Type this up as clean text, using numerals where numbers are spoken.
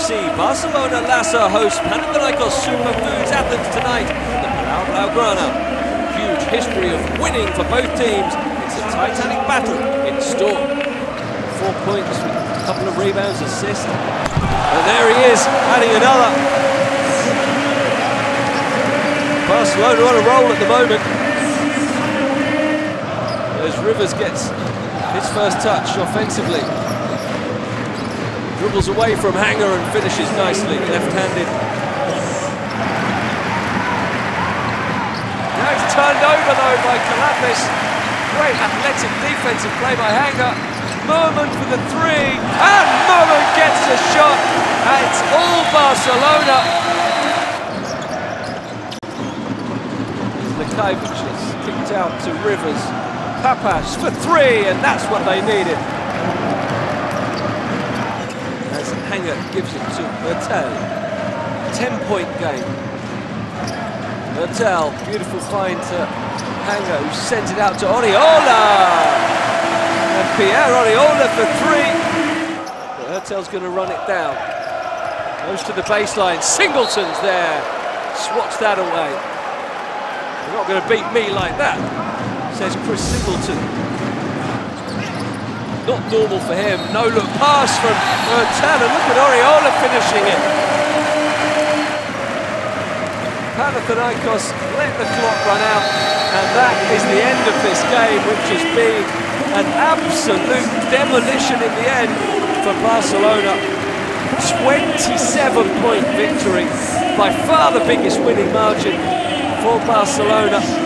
see Barcelona Lassa host Panathinaikos Superfoods Athens tonight at the Palau Blaugrana. Huge history of winning for both teams. It's a titanic battle in store. 4 points with a couple of rebounds, assists. And there he is, adding another. Barcelona on a roll at the moment. As Rivers gets his first touch offensively. Dribbles away from Hanger and finishes nicely, left-handed. Now he's turned over though by Kalafis. Great athletic defensive play by Hanger. Merman for the three, and Merman gets a shot. And it's all Barcelona. Lekavic is kicked out to Rivers. Papas for three, and that's what they needed. As Hanger gives it to Ertel. 10-point game. Ertel, beautiful find to Hanger, who sends it out to Oriola. And Pierre Oriola for three. But Ertel's going to run it down. Goes to the baseline. Singleton's there. Swats that away. You're not going to beat me like that, says Chris Singleton. Not normal for him. No look pass from Ertel, and look at Oriola finishing it. Panathinaikos let the clock run out, and that is the end of this game, which has been an absolute demolition in the end for Barcelona. 27-point victory, by far the biggest winning margin for Barcelona.